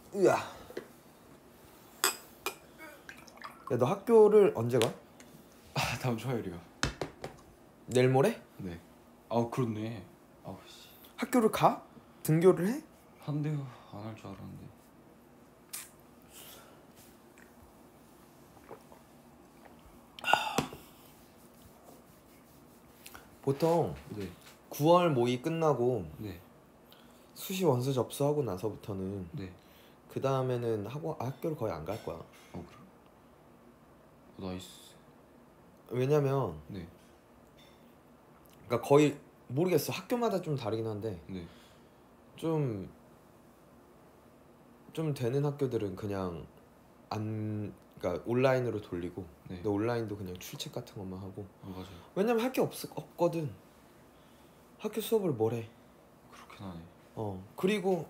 으아. 야, 너 학교를 언제 가? 다음 주 화요일이요. 내일 모레? 네. 아 그렇네. 아우 씨. 학교를 가? 등교를 해? 한대요. 안 할 줄 알았는데. 보통 네. 9월 모의 끝나고 네. 수시 원서 접수하고 나서부터는 네. 그 다음에는 학교를 거의 안 갈 거야. 그래? 나이스. 왜냐면 네. 그러니까 거의 모르겠어. 학교마다 좀 다르긴 한데 네. 좀 되는 학교들은 그냥 그러니까 온라인으로 돌리고 네. 근데 온라인도 그냥 출첵 같은 것만 하고. 맞아요. 왜냐면 할 게 없거든. 학교 수업을 뭘 해. 그렇긴 하네. 그리고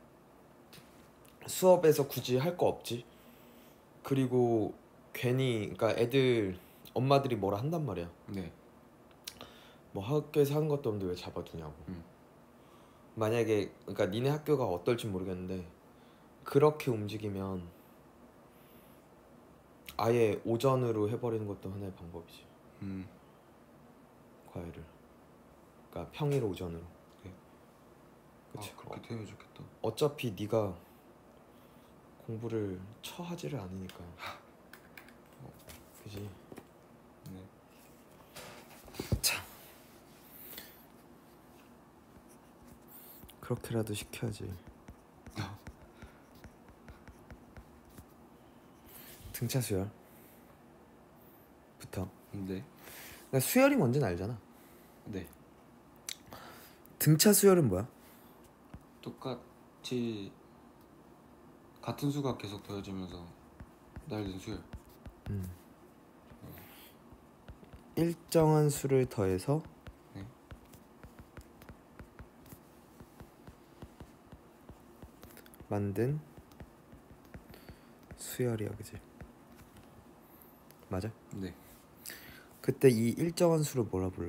수업에서 굳이 할 거 없지. 그리고 괜히 그러니까 애들 엄마들이 뭐라 한단 말이야. 네. 뭐 학교에서 하는 것도 없는데 왜 잡아두냐고. 만약에 그러니까 니네 학교가 어떨지 모르겠는데 그렇게 움직이면 아예 오전으로 해버리는 것도 하나의 방법이지. 과외를. 그러니까 평일 오전으로. 네. 그치. 아, 그렇게 되면 좋겠다. 어차피 네가 공부를 하지를 않으니까. 그지. 네. 참. 그렇게라도 시켜야지. 등차 수열부터. 네. 그러니까 수열이 뭔지는 알잖아. 네. 등차 수열은 뭐야? 똑같이 같은 수가 계속 더해지면서 날린 수열. 일정한 수를 더해서 네. 만든 수열이야, 그지? 맞아? 네. 그때 이 일정한 수를 뭐라 불러?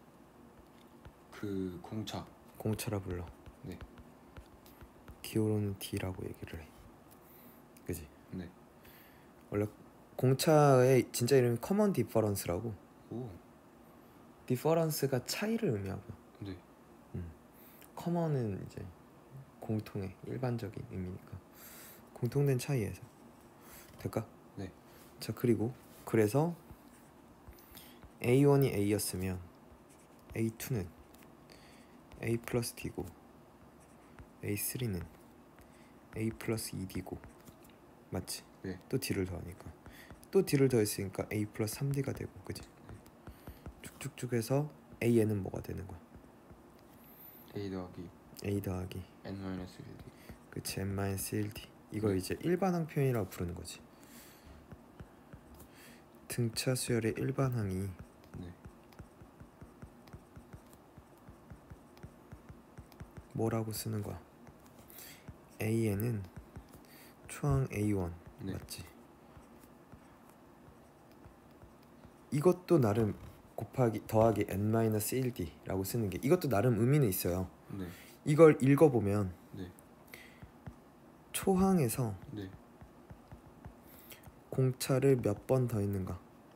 그 공차. 공차라 불러. 네. 기호로는 D라고 얘기를 해. 그지? 네. 원래 공차의 진짜 이름이 커먼 디퍼런스라고. 오. 디퍼런스가 차이를 의미하고. 네. 커먼은 이제 공통의 일반적인 의미니까 공통된 차이에서 될까? 네. 자, 그리고 그래서 A1이 A였으면 A2는 A 플러스 D고 A3는 A 플러스 2D고 맞지? 네. 또 D를 더하니까 또 D를 더했으니까 A 플러스 3D가 되고 그지? 쭉쭉쭉 해서 AN은 뭐가 되는 거야? A 더하기 N-1D. 그치, N-1D. 이걸 네. 이제 일반항 표현이라고 부르는 거지. 등차 수열의 일반항이 네. 뭐라고 쓰는 거야? AN은 초항 A1 네. 맞지? 이것도 나름 더하기 N-1D라고 쓰는 게 이것도 나름 의미는 있어요. 네. 이걸 읽어보면 네. 초항에서 네. 공차를 몇 번 더했는가를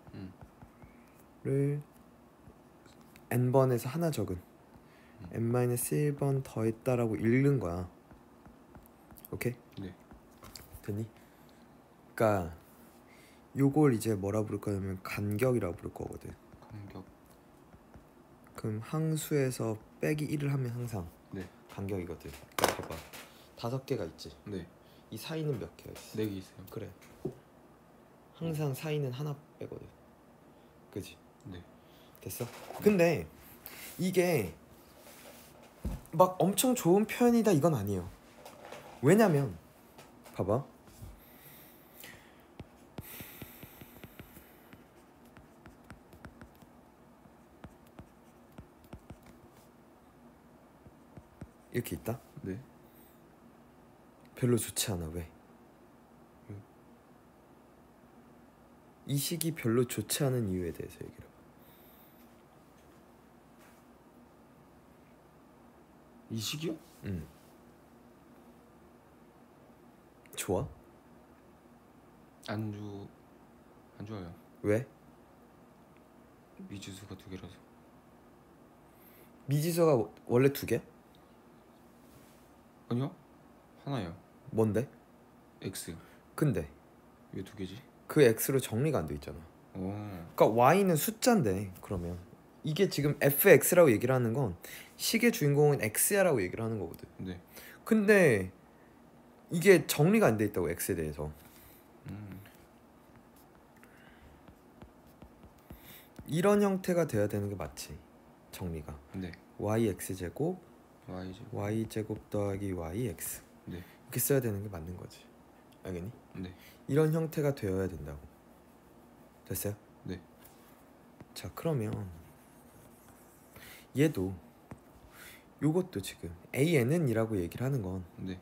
n번에서 하나 적은 n-1번 더했다라고 읽는 거야. 오케이? 네. 됐니? 그러니까 요걸 이제 뭐라 부를 거냐면 간격이라고 부를 거거든. 간격. 그럼 항수에서 빼기 1을 하면 항상 네. 간격이거든. 그러니까 봐봐. 5개가 있지. 네. 이 사이는 몇 개가 있어? 4개 있어요. 그래. 항상 사이는 하나 빼거든. 그지? 네. 됐어? 근데 이게 막 엄청 좋은 표현이다 이건 아니에요. 왜냐면 봐봐. 이렇게 있다? 네. 별로 좋지 않아. 왜? 이 식이 별로 좋지 않은 이유에 대해서 얘기를 해봐. 이 식이요? 응. 좋아? 안 좋아요. 왜? 미지수가 2개라서. 미지수가 원래 2개? 아니요, 하나요. 뭔데? x. 근데 왜 2개지? 그 x로 정리가 안 돼 있잖아. 오. 그러니까 y는 숫자인데 그러면 이게 지금 fx라고 얘기를 하는 건 식의 주인공은 x야라고 얘기를 하는 거거든. 네. 근데 이게 정리가 안 돼 있다고 x에 대해서. 이런 형태가 돼야 되는 게 맞지. 정리가. 네. yx제곱 y제곱 더하기 yx. 네. 이렇게 써야 되는 게 맞는 거지. 알겠니? 네. 이런 형태가 되어야 된다고. 됐어요? 네. 자, 그러면 얘도 요것도 지금 AN은 이라고 얘기를 하는 건 네.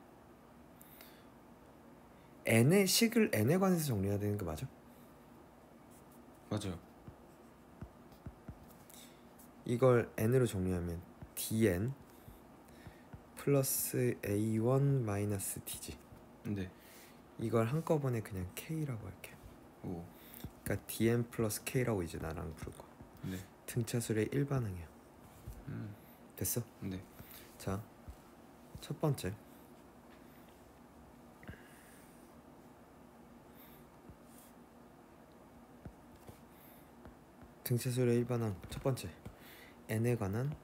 n의 식을 n에 관해서 정리해야 되는 게 맞아? 맞아요. 이걸 n으로 정리하면 dn 플러스 a1 마이너스 d지. 네. 이걸 한꺼번에 그냥 k라고 할게. 오. 그러니까 dn 플러스 k라고 이제 나랑 부를 거야. 네. 등차술의 일반항이야. 됐어? 네. 자, 첫 번째 등차술의 일반항 첫 번째 n에 관한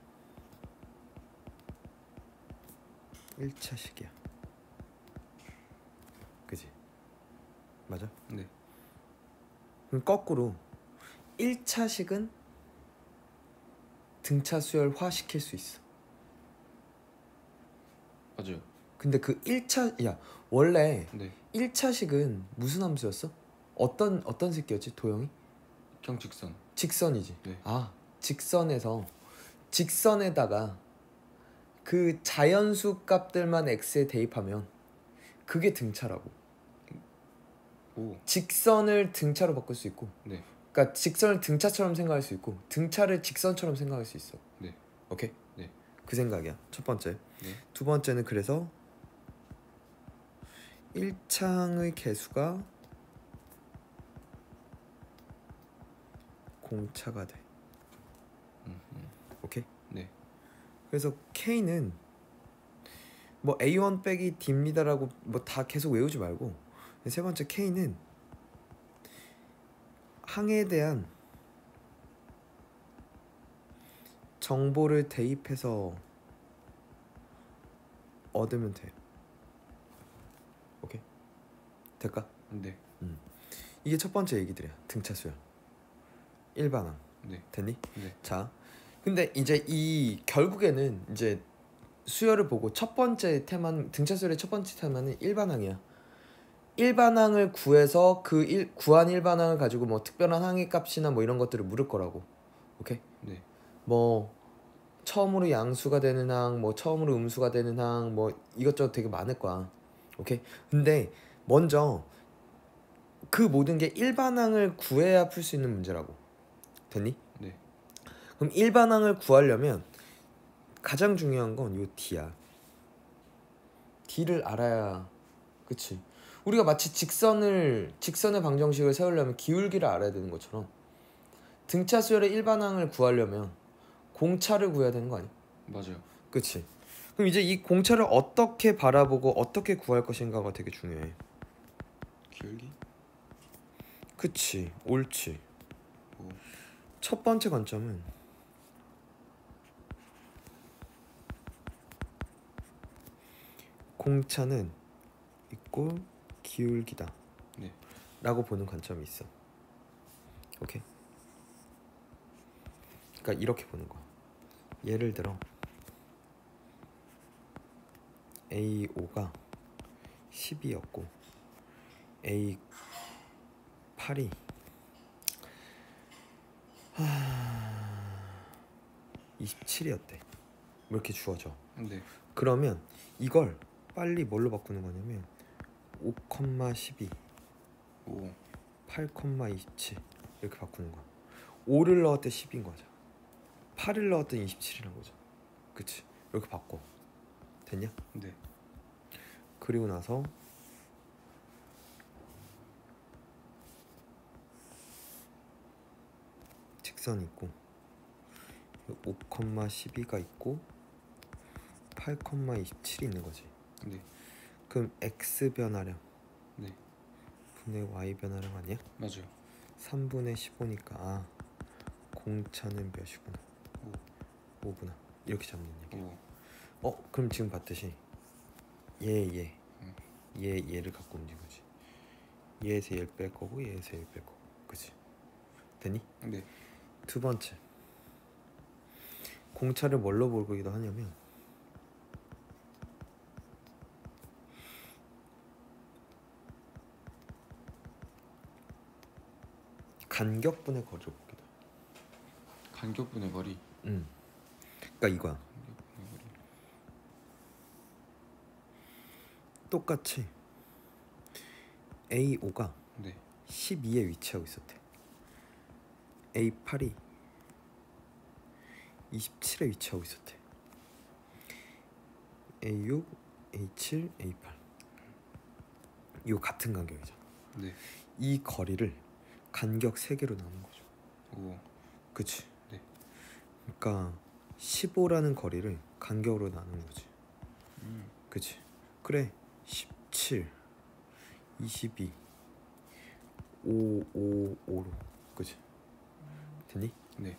1차식이야. 그지? 맞아? 네. 그럼 거꾸로 1차식은 등차 수열화 시킬 수 있어. 맞아요. 근데 그 1차 야 원래 네. 1차식은 무슨 함수였어? 어떤 새끼였지? 도형이? 그냥 직선. 직선이지. 네. 아, 직선에서 직선에다가 그 자연수 값들만 x에 대입하면 그게 등차라고. 오. 직선을 등차로 바꿀 수 있고, 네. 그러니까 직선을 등차처럼 생각할 수 있고 등차를 직선처럼 생각할 수 있어. 네. 오케이? 네. 그 생각이야. 첫 번째. 네. 두 번째는 그래서 1차항의 개수가 공차가 돼. 오케이? 네. 그래서 K는 뭐 A1 빼기 D입니다라고 뭐 다 계속 외우지 말고 세 번째 K는 항에 대한 정보를 대입해서 얻으면 돼. 오케이? 될까? 네. 이게 첫 번째 얘기들이야. 등차 수열. 일반항. 네. 됐니? 네. 자, 근데 이제 이 결국에는 이제 수열을 보고 첫 번째 테마 등차 수열의 첫 번째 테마는 일반항이야. 일반항을 구해서 구한 일반항을 가지고 뭐 특별한 항의 값이나 뭐 이런 것들을 물을 거라고. 오케이? 네. 뭐 처음으로 양수가 되는 항, 뭐 처음으로 음수가 되는 항, 뭐 이것저것 되게 많을 거야. 오케이? 근데 먼저 그 모든 게 일반항을 구해야 풀 수 있는 문제라고. 됐니? 네. 그럼 일반항을 구하려면 가장 중요한 건 요 D야. D를 알아야, 그치? 우리가 마치 직선의 방정식을 세우려면 기울기를 알아야 되는 것처럼 등차 수열의 일반항을 구하려면 공차를 구해야 되는 거 아니야? 맞아요. 그치? 그럼 이제 이 공차를 어떻게 바라보고 어떻게 구할 것인가가 되게 중요해. 기울기? 그치, 옳지. 오. 첫 번째 관점은 공차는 이꼴 기울기다. 네. 라고 보는 관점이 있어. 오케이? 그러니까 이렇게 보는 거야. 예를 들어 A5가 10이었고 A8이 27이었대. 뭐 이렇게 주어져. 네. 그러면 이걸 빨리 뭘로 바꾸는 거냐면 5,12 오. 8,27 이렇게 바꾸는 거야. 5를 넣을 때 10인 거죠. 8을 넣을 때 27이란 거죠. 그치? 이렇게 바꿔. 됐냐? 네. 그리고 나서 직선이 있고 5,12가 있고 8,27이 있는 거지. 네. 그럼 x 변화량 네. 분의 y 변화량 아니야? 맞아요. 3분의 15니까 공차는 몇이구나. 5구나. 이렇게 잡는 얘기야. 그럼 지금 봤듯이 얘를 갖고 움직인 거지. 얘에서 얘를 뺄 거고 얘에서 얘를 뺄 거고. 그치? 됐니? 네. 두 번째, 공차를 뭘로 보기도 하냐면 간격분의 거리로 보기도 해. 간격분의 거리. 그러니까 이거야. 간격분의 거리. 똑같이 A5가 네. 12에 위치하고 있었대. A8이 27에 위치하고 있었대. A6, A7, A8 이거 같은 간격이잖아. 네. 이 거리를 간격 3개로 나눈 거죠. 그치? 네. 그러니까 15라는 거리를 간격으로 나누는 거지. 그치? 그래. 17, 22, 5, 5, 5로. 그치? 됐니? 네.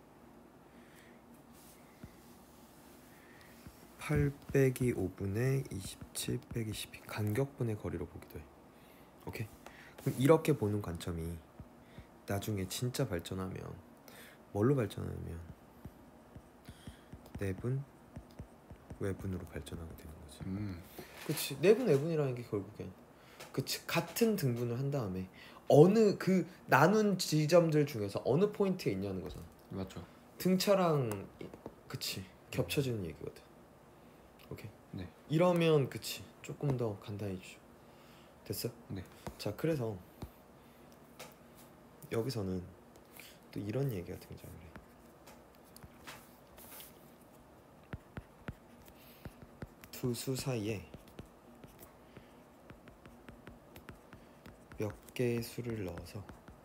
8 빼기 5분의 27 빼기 12 간격분의 거리로 보기도 해. 오케이? 그럼 이렇게 보는 관점이 나중에 진짜 발전하면 뭘로 발전하냐면 내분, 외분으로 발전하게 되는 거지. 그치. 내분, 외분이라는 게 결국엔 그치. 같은 등분을 한 다음에 어느 그 나눈 지점들 중에서 어느 포인트에 있냐는 거잖아. 맞죠. 등차랑 그치 겹쳐지는 얘기거든. 오케이. 네. 이러면 그치 조금 더 간단해지죠. 됐어? 네. 자, 그래서 여기서는 또 이런 얘기가 등장을 해. 두 수 사이에 몇 개의 수를 넣어서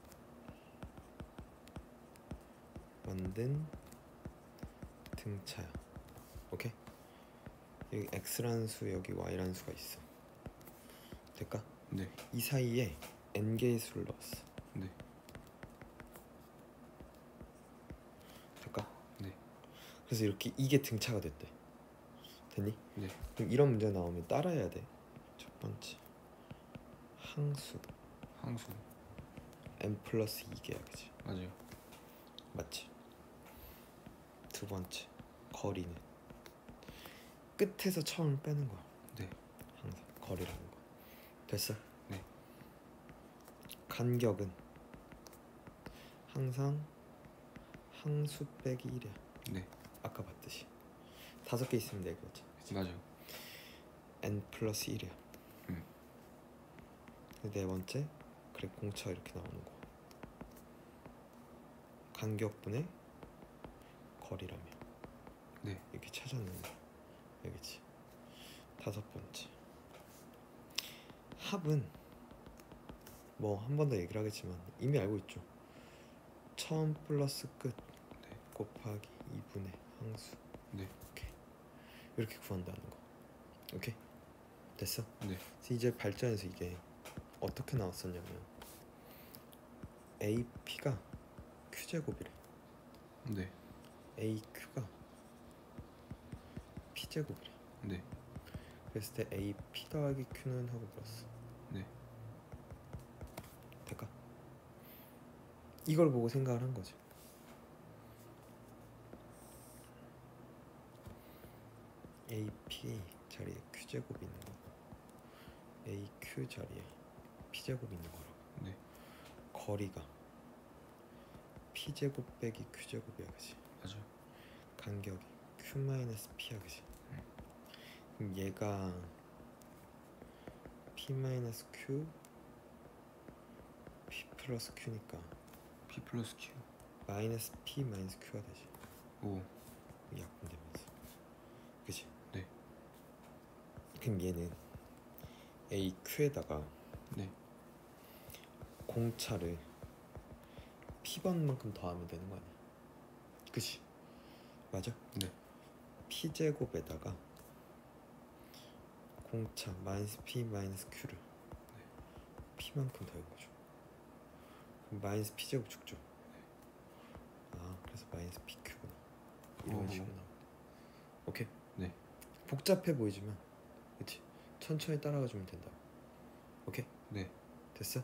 만든 등차야. 오케이? 여기 x라는 수, 여기 y라는 수가 있어. 될까? 네. 이 사이에 n 개의 수를 넣었어. 네. 될까? 네. 그래서 이렇게 이게 등차가 됐대. 됐니? 네. 그럼 이런 문제 나오면 따라해야 돼. 첫 번째 항수 n 플러스 2개야. 그치? 맞아요. 맞지? 두 번째 거리는 끝에서 처음 빼는 거야. 네. 항상 거리라는 거. 됐어? 네. 간격은 항상 항수 빼기 1이야. 네. 아까 봤듯이 5개 있으면 4개였지. 맞아요. n 플러스 1이야. 네 번째 그래 공차 이렇게 나오는 거. 간격분의 거리라며. 네. 이렇게 찾아내는 거야. 여기지. 다섯 번째 합은 뭐 한 번 더 얘기를 하겠지만 이미 알고 있죠. 처음 플러스 끝 네. 곱하기 2분의 항수. 네. 오케이. 이렇게 구한다는 거. 오케이. 됐어? 네. 그래서 이제 발전해서 이게 어떻게 나왔었냐면 AP가 Q제곱이래. 네. AQ가 P제곱이래. 네. 그랬을 때 AP 더하기 Q는 하고 물었어. 네. 될까? 이걸 보고 생각을 한 거지. AP 자리에 Q제곱이 있는 거, AQ 자리에 P제곱이 있는 거라고. 네. 거리가 P제곱 빼기 Q제곱이야. 그치? 맞아요. 간격이 Q-P야. 그치? 그럼 얘가 P-Q P 플러스 Q니까 P 플러스 Q. 마이너스 P 마이너스 Q가 되지. 약분되면서. 그치? 네. 그럼 얘는 AQ에다가 네. 공차를 P번만큼 더하면 되는 거 아니야? 그치? 맞아? 네. P제곱에다가 공차 마이너스 P 마이너스 Q를 P만큼 더한 거죠. 그럼 마이너스 P제곱 죽죠. 아 그래서 마이너스 PQ구나. 이런 식으로 나와. 오케이? 네. 복잡해 보이지만 그치? 천천히 따라가 주면 된다. 오케이? 네. 됐어?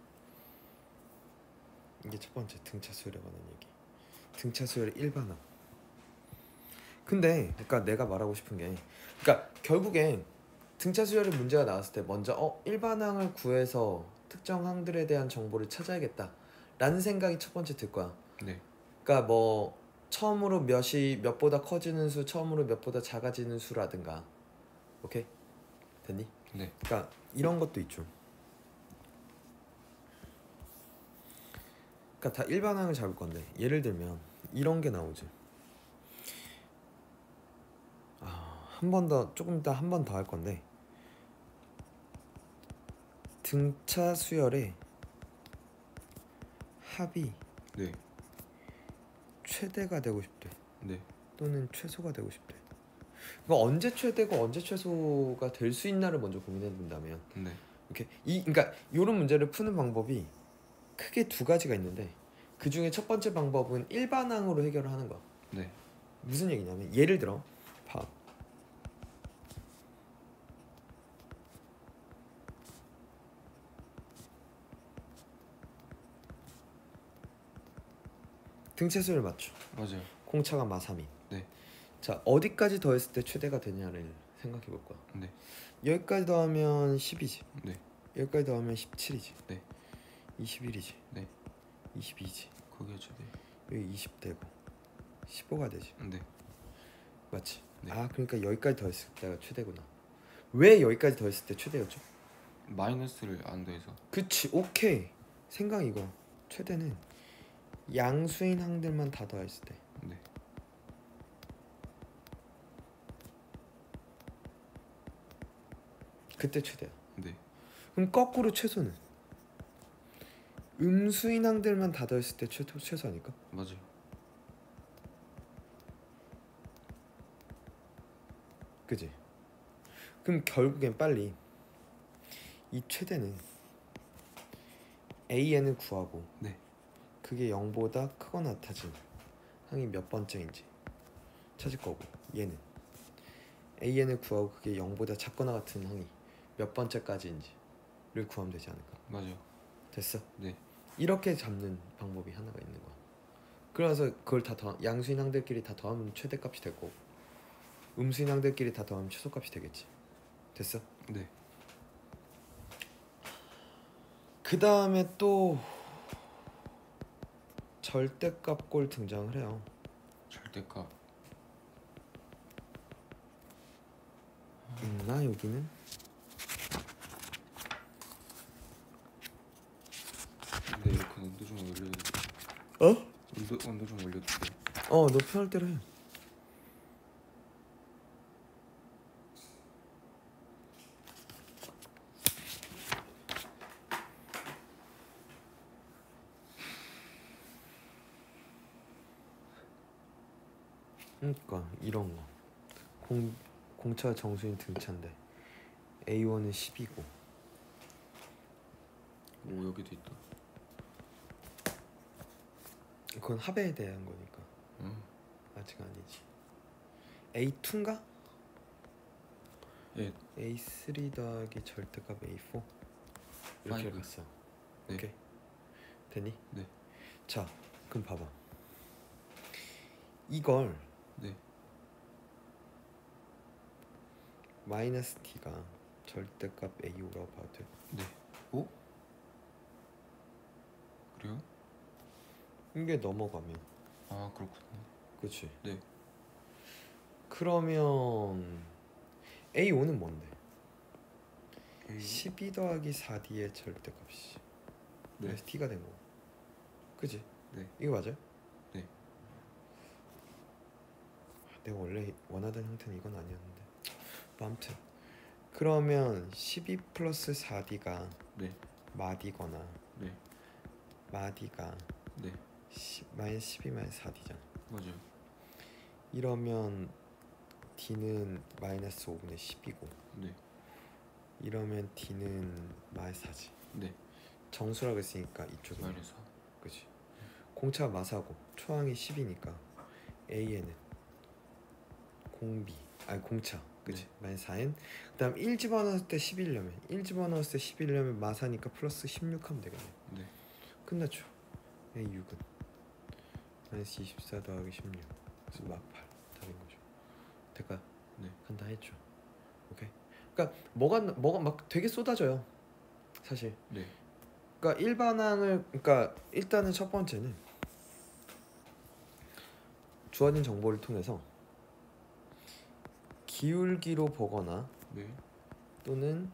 이게 첫 번째 등차 수열에 관한 얘기. 등차 수열의 일반항. 근데 그러니까 내가 말하고 싶은 게 그러니까 결국엔 등차 수열의 문제가 나왔을 때 먼저 일반항을 구해서 특정 항들에 대한 정보를 찾아야겠다 라는 생각이 첫 번째 들 거야. 네. 그러니까 뭐 처음으로 몇이 몇보다 커지는 수, 처음으로 몇보다 작아지는 수라든가. 오케이? 됐니? 네. 그러니까 이런 것도 있죠. 그러니까 다 일반항을 잡을 건데 예를 들면 이런 게 나오지. 한 번 더 조금 이따 한 번 더 할 건데 등차 수열의 합이 네. 최대가 되고 싶대. 네. 또는 최소가 되고 싶대. 그거 언제 최대고 언제 최소가 될 수 있나를 먼저 고민해 본다면 네. 이렇게 그러니까 이런 문제를 푸는 방법이 크게 두 가지가 있는데 그 중에 첫 번째 방법은 일반항으로 해결을 하는 거야. 네. 무슨 얘기냐면 예를 들어 봐. 등차수열 맞죠? 맞아요. 공차가 마3이. 네. 자 어디까지 더했을 때 최대가 되냐를 생각해 볼 거야. 네. 여기까지 더하면 10이지. 네. 여기까지 더하면 17이지. 네. 21이지. 네. 22지. 거기가 최대. 여기 20 되고 15가 되지. 네. 맞지? 네. 아 그러니까 여기까지 더했을 때가 최대구나. 왜 여기까지 더했을 때 최대였죠? 마이너스를 안 더해서. 그치. 오케이. 생각 이거. 최대는 양수인 항들만 다 더했을 때. 네. 그때 최대야. 네. 그럼 거꾸로 최소는 음수인 항들만 다 더했을 때 최소 아닐까? 맞아요. 그지? 그럼 결국엔 빨리 이 최대는 AN을 구하고 네. 그게 0보다 크거나 같아진 항이 몇 번째인지 찾을 거고 얘는 AN을 구하고 그게 0보다 작거나 같은 항이 몇 번째까지인지를 구하면 되지 않을까? 맞아요. 됐어? 네. 이렇게 잡는 방법이 하나가 있는 거야. 그래서 그걸 다 양수인 항들끼리 다 더하면 최대값이 될 거고 음수인 항들끼리 다 더하면 최소값이 되겠지. 됐어? 네. 그 다음에 또 절대값골 등장을 해요. 절대값. 있나 여기는? 네, 이렇게 온도 좀 올려주세요. 어? 온도 좀 올려주세요. 너 편할 대로 해. 그러니까 이런 거 공차 정수인 등차인데 A1은 10이고 오, 여기도 있다. 그건 합에 대한 거니까 아직 아니지. A2인가? 예. A3 더하기 절대값 A4 이렇게 파이브. 갔어. 네. 오케이 됐니? 네. 자 그럼 봐봐. 이걸 네. 마이너스 T가 절대값 A5라고 봐도 돼? 네. 오? 그래요? 이게 넘어가면 아, 그렇군요. 그치? 네. 그러면 A5는 뭔데? A. 12 더하기 4D의 절대값이지. 네. 그래서 T가 된 거고 그치? 네. 이거 맞아요? 네. 내가 원래 원하던 형태는 이건 아니었는데 뭐 아무튼 그러면 12 플러스 4D가 네. 마디거나 네. 마디가 네. 마이너스 12 마이너스 4D잖아. 맞아요. 이러면 D는 마이너스 5분의 10이고 네. 이러면 D는 마이너스 4지. 네. 정수라고 했으니까 이쪽에 마이너스 4. 그치. 공차가 마사고 초항이 10이니까 A에는 공비 아니 공차 그치. 마이너스 4N 그다음 1 집어넣었을 때 11려면 1 집어넣었을 때 11려면 마사니까 플러스 16 하면 되겠네. 네. 끝났죠. A6은 마이너스 24 더하기 16 그래서 막 8 답인 거죠. 될까요? 네. 간다 했죠. 오케이. 그러니까 뭐가 막 되게 쏟아져요. 사실. 네. 그러니까 일반항을 그러니까 일단은 첫 번째는 주어진 정보를 통해서 기울기로 보거나 네. 또는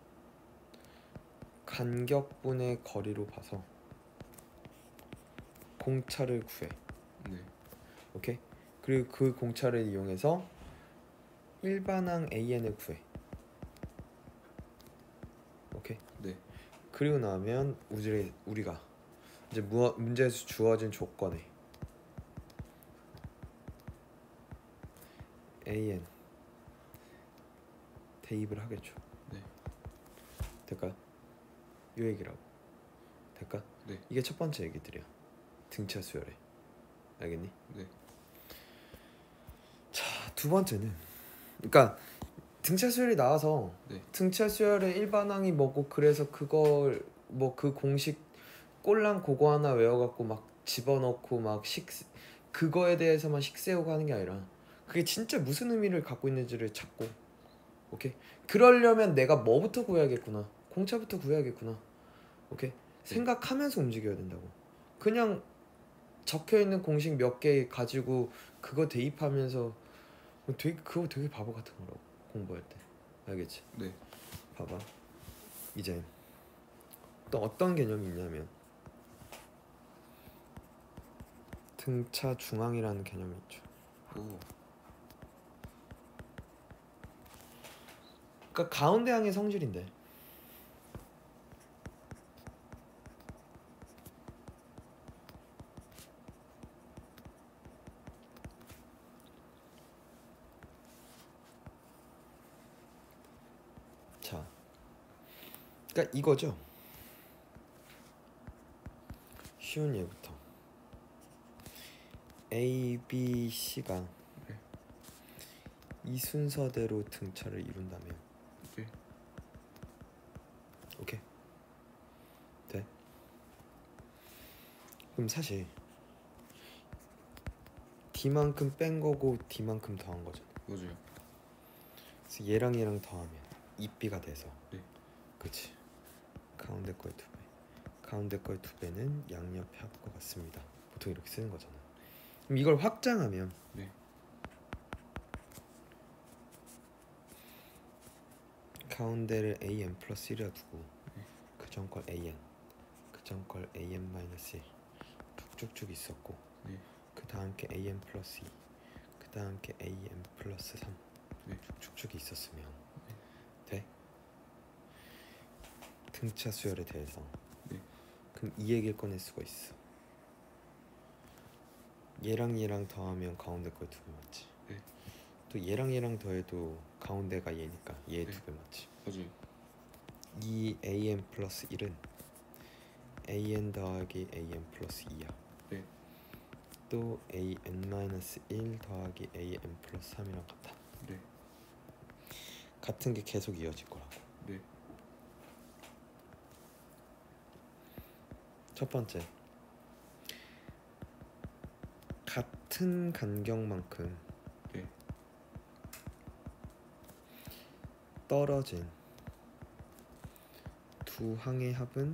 간격분의 거리로 봐서 공차를 구해. 네. 오케이. 그리고 그 공차를 이용해서 일반항 AN을 구해. 오케이. 네. 그리고 나면 우리가 이제 문제에서 주어진 조건에 AN 대입을 하겠죠. 네. 될까요? 이 얘기라고. 될까? 네. 이게 첫 번째 얘기들이야. 등차 수열에. 알겠니? 네. 자, 두 번째는 그러니까 등차 수열이 나와서 네. 등차 수열의 일반항이 뭐고 그래서 그걸 뭐 그 공식 꼴랑 그거 하나 외워갖고 막 집어넣고 막 그거에 대해서만 식세우고 하는 게 아니라 그게 진짜 무슨 의미를 갖고 있는지를 찾고 오케이. 그러려면 내가 뭐부터 구해야겠구나. 공차부터 구해야겠구나. 오케이. 생각하면서 움직여야 된다고. 그냥 적혀있는 공식 몇 개 가지고 그거 대입하면서 그거 되게 바보 같은 거라고 공부할 때. 알겠지? 네. 봐봐. 이제 또 어떤 개념이 있냐면 등차 중앙이라는 개념이 있죠. 오. 그러니까 가운데 항의 성질인데 자 그러니까 이거죠. 쉬운 예부터 A, B, C가 네. 이 순서대로 등차를 이룬다면 네. 오케이. 돼? 그럼 사실 D만큼 뺀 거고 D만큼 더한 거잖아. 맞아요. 그래서 얘랑 얘랑 더하면 2B가 돼서 네. 그치. 가운데 거의 2배. 가운데 거의 2배는 양옆의 합과 같습니다. 보통 이렇게 쓰는 거잖아. 그럼 이걸 확장하면 네. 가운데를 AN 플러스 1이라 두고 네. 그 전 걸 AN 그 전 걸 AN 마이너스 1 쭉쭉쭉 있었고 네. 그 다음 게 AN 플러스 2 그 다음 게 AN 플러스 3 네. 쭉쭉쭉 있었으면 돼? 등차 수열에 대해서 네. 그럼 이 얘기를 꺼낼 수가 있어. 얘랑 얘랑 더하면 가운데 거의 2배 맞지? 네. 또 얘랑 얘랑 더해도 가운데가 얘니까 얘 네. 2배 맞지? 맞아요. 이 AN 플러스 1은 AN 더하기 AN 플러스 2야. 네. 또 AN 마이너스 1 더하기 AN 플러스 3이랑 같아. 네. 같은 게 계속 이어질 거라고. 네. 첫 번째, 같은 간격만큼 네. 떨어진 두 항의 합은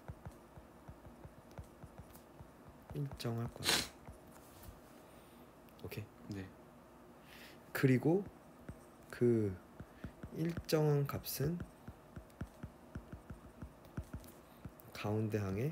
일정할 거야. 오케이. 네. 그리고 그 일정한 값은 가운데 항의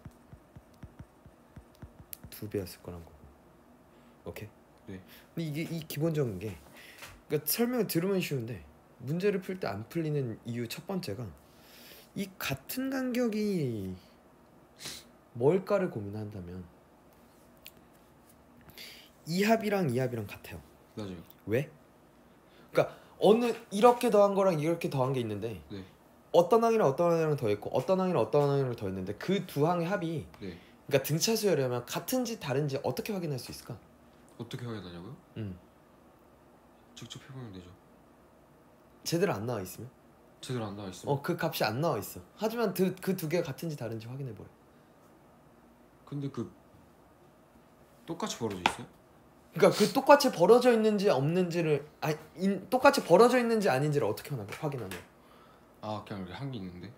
2배였을 거란 거고. 오케이. 네. 근데 이게 이 기본적인 게 그러니까 설명을 들으면 쉬운데 문제를 풀 때 안 풀리는 이유 첫 번째가 이 같은 간격이 뭘까를 고민한다면 이 합이랑 이 합이랑 같아요. 맞아요. 왜? 그러니까 어느 이렇게 더한 거랑 이렇게 더한 게 있는데 네. 어떤 항이랑 어떤 항이랑 더했고 어떤 항이랑 어떤 항이랑 더했는데 그 두 항의 합이 네. 그러니까 등차 수열이라면 같은지 다른지 어떻게 확인할 수 있을까? 어떻게 확인하냐고요? 음. 직접 해보면 되죠. 제대로 안 나와 있으면? 제대로 안 나와 있으면. 그 값이 안 나와 있어. 하지만 그 두 개가 같은지 다른지 확인해 보래. 근데 그 똑같이 벌어져 있어요? 그러니까 그 똑같이 벌어져 있는지 없는지를 똑같이 벌어져 있는지 아닌지를 어떻게 확인하냐? 아 그냥 이렇게 한 게 있는데.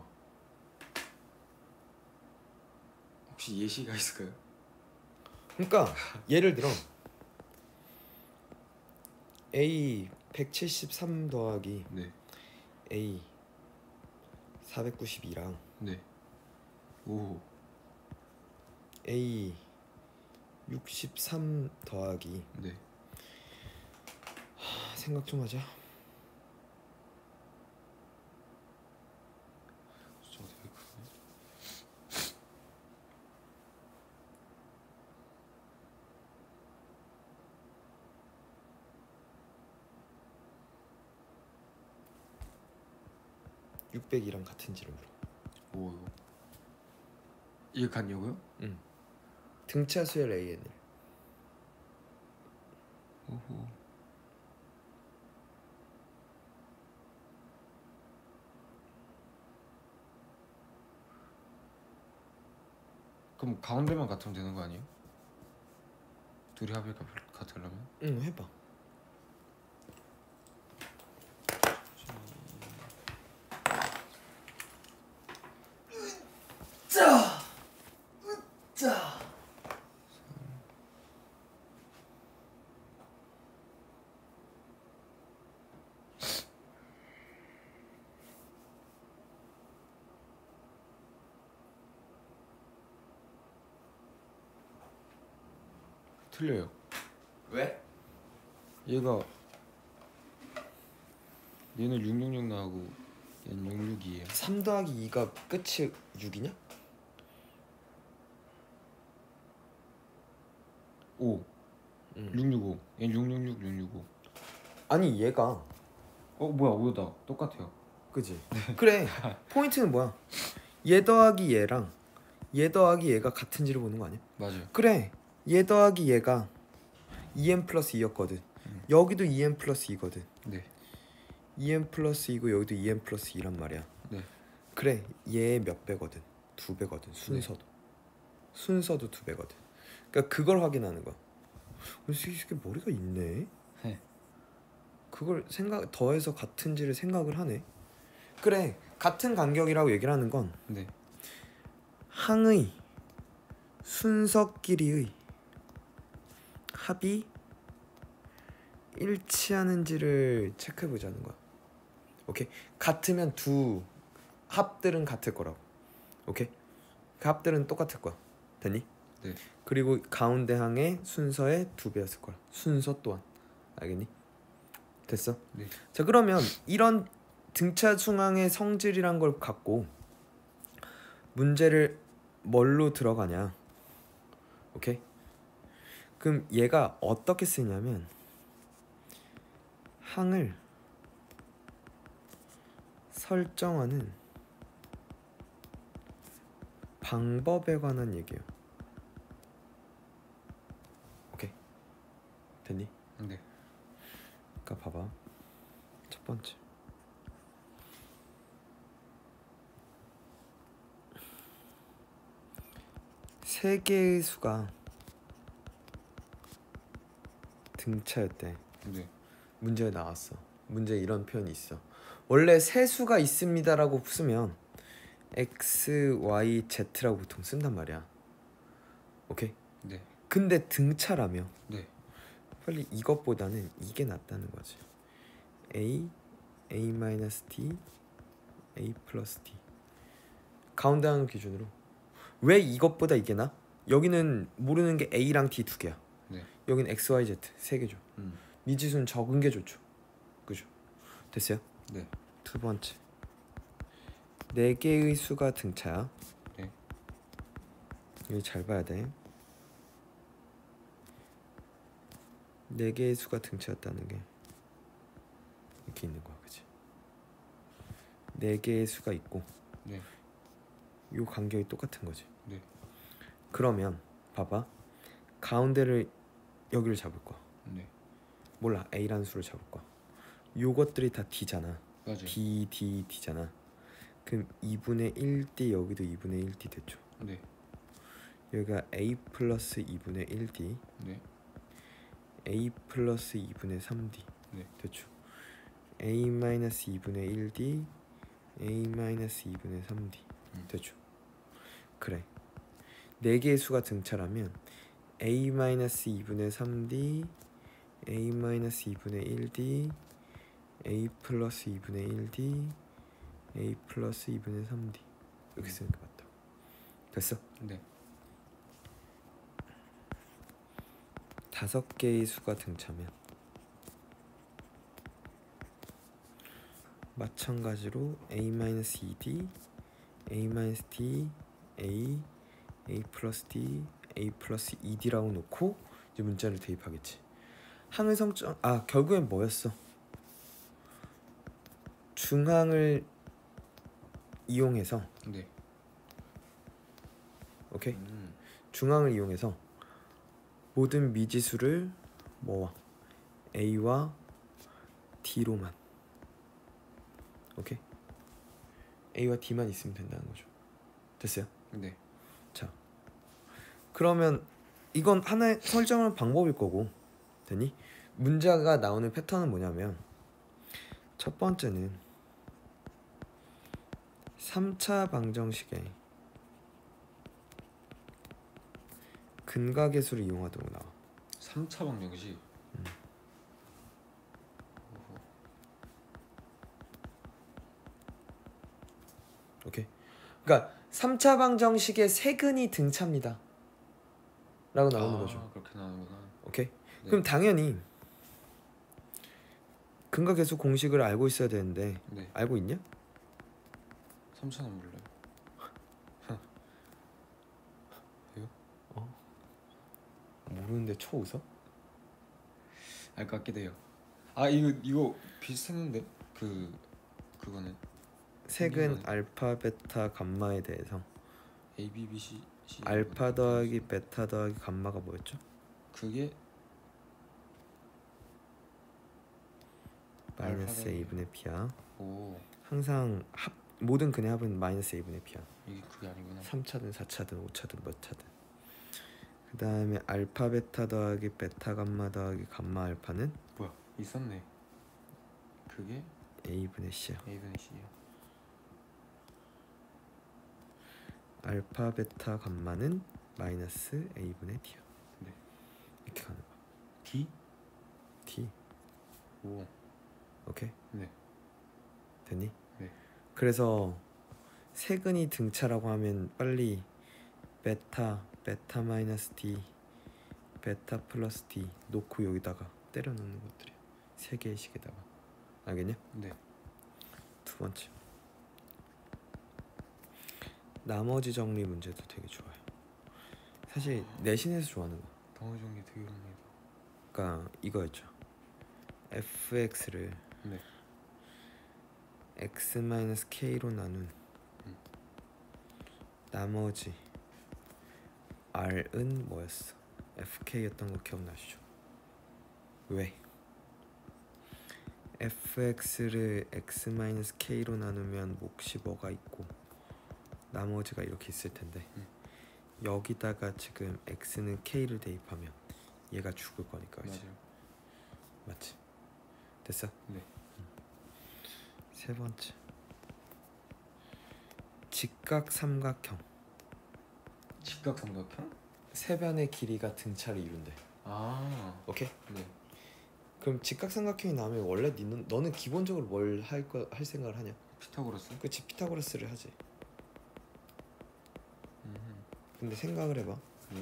혹시 예시가 있을까요? 그러니까 예를 들어 A 173 더하기 네. A 492랑 네. 오. A 63 더하기 네. 생각 좀 하자. 숫자가 되게 크네. (600) 이랑 같은지를 물어. 오. 이게 같냐고요? 응. 등차 수열 AN을. 오호. 그럼 가운데만 같으면 되는 거 아니에요? 둘이 합이 같으려면? 응, 해봐. 자, 자. 틀려요. 왜? 얘가 얘는 666 나오고 얘는 662예요. 3 더하기 2가 끝이 6이냐? 5. 응. 665. 얘는 666 665. 아니 얘가 뭐야 5다. 똑같아요. 그지? 그래. 포인트는 뭐야? 얘 더하기 얘랑 얘 더하기 얘가 같은지를 보는 거 아니야? 맞아요. 그래. 얘 더하기 얘가 2n 플러스 2였거든. 여기도 2n 플러스 2거든. 네. 2n 플러스 2고 여기도 2n 플러스 2란 말이야. 네. 그래. 얘 몇 배거든? 2배거든. 순서도. 순서도 2배거든. 그러니까 그걸 확인하는 거야. 이게 머리가 있네. 네. 그걸 더해서 같은지를 생각을 하네. 그래. 같은 간격이라고 얘기를 하는 건 네. 항의 순서끼리의 합이 일치하는지를 체크해 보자는 거야. 오케이? 같으면 두 합들은 같을 거라고. 오케이? 그 합들은 똑같을 거야. 됐니? 네. 그리고 가운데 항의 순서의 2배였을 거야. 순서 또한. 알겠니? 됐어? 네. 자, 그러면 이런 등차 중항의 성질이란 걸 갖고 문제를 뭘로 들어가냐? 오케이? 그럼 얘가 어떻게 쓰냐면 항을 설정하는 방법에 관한 얘기예요. 오케이? 됐니? 네. 그러니까 봐봐. 첫 번째. 세 개의 수가 등차였대. 네. 문제에 나왔어. 문제에 이런 표현이 있어. 원래 세 수가 있습니다라고 쓰면 x, y, z라고 보통 쓴단 말이야. 오케이? 네. 근데 등차라며 네. 빨리 이것보다는 이게 낫다는 거지. a, a-t, a 플러스 t. 가운데 항을 기준으로. 왜 이것보다 이게 나? 여기는 모르는 게 a랑 t 두 개야. 네. 여긴 x, y, z 세 개죠. 미지수는 적은 게 좋죠. 그죠? 됐어요? 네. 두 번째. 네 개의 수가 등차야. 네. 여기 잘 봐야 돼. 네 개의 수가 등차였다는 게 이렇게 있는 거야, 그치? 네 개의 수가 있고 네. 요 간격이 똑같은 거지. 네. 그러면 봐봐, 가운데를 여기를 잡을 거야. 네. 몰라, A라는 수를 잡을 거야. 요것들이 다 D잖아. 맞아요. D잖아. 그럼 2분의 1D, 여기도 2분의 1D 됐죠. 네. 여기가 A 플러스 2분의 1D, 네. A 플러스 2분의 3D 네. 됐죠. A 마이너스 2분의 1D, A 마이너스 2분의 3D 됐죠. 그래, 네 개의 수가 등차라면 A 마이너스 2분의 3D, A 마이너스 2분의 1D, A 플러스 2분의 1D, A 플러스 2분의 3D 이렇게 쓰는 게 맞다. 됐어? 네. 다섯 개의 수가 등차면 마찬가지로 A-2D, A-D, A, A 플러스 D, A 플러스 2D라고 놓고 이제 문자를 대입하겠지. 항의 성점, 결국엔 뭐였어? 중항을 이용해서, 네. 오케이? 중항을 이용해서 모든 미지수를 뭐와 A와 D로만, 오케이? A와 D만 있으면 된다는 거죠. 됐어요? 네. 자, 그러면 이건 하나의 설정하는 방법일 거고, 되니? 문제가 나오는 패턴은 뭐냐면, 첫 번째는 3차 방정식에 근각의수를 이용하도록 나와. 3차 방정식. 오케이? 그러니까 3차 방정식의 세근이 등차입니다 라고 나오는 거죠. 그렇게 나오는구나. 오케이? 네. 그럼 당연히 근각의수 공식을 알고 있어야 되는데, 네. 알고 있냐? 3차는 몰라요. 왜요? 모르는데 쳐 웃어? 알 것 같기도 해요. 이거 비슷했는데 그거는 색은 알파, 베타, 감마에 대해서 A, B, B, C 알파 더하기 베타 더하기 감마가 뭐였죠? 그게 마이너스 A분의 P야. 오, 항상 모든 근의 합은 마이너스 A분의 P야. 이게 그게 아니구나. 3차든 4차든 5차든 몇 차든. 그 다음에 알파 베타 더하기 베타 감마 더하기 감마 알파는 뭐야, 있었네. 그게 A분의 C야. A분의 C야. 알파 베타 감마는 마이너스 A분의 D야. 네. 이렇게 가는 거야. D? D. 오. 오케이? 네. 됐니? 네. 그래서 세근이 등차라고 하면 빨리 베타 마이너스 D, 베타 플러스 D 놓고 여기다가 때려 넣는 것들이야. 세 개의 식에다가. 알겠냐? 네. 두 번째, 나머지 정리 문제도 되게 좋아요. 사실 내신에서 좋아하는 거. 나머지 정리 되게 좋네요. 그러니까 이거였죠. fx를 네. x-k로 나눈 나머지 r은 뭐였어? fk였던 거 기억나시죠? 왜? fx를 x-k로 나누면 몫이 뭐가 있고 나머지가 이렇게 있을 텐데, 여기다가 지금 x는 k를 대입하면 얘가 죽을 거니까, 그치? 맞아요. 맞지? 됐어? 네. 세 번째, 직각삼각형 직각삼각형? 세 변의 길이가 등차를 이룬대. 오케이? 네. 그럼 직각삼각형이 나오면 원래 너는 기본적으로 뭘 할 생각을 하냐? 피타고라스? 그치, 피타고라스를 하지. 근데 생각을 해봐. 네.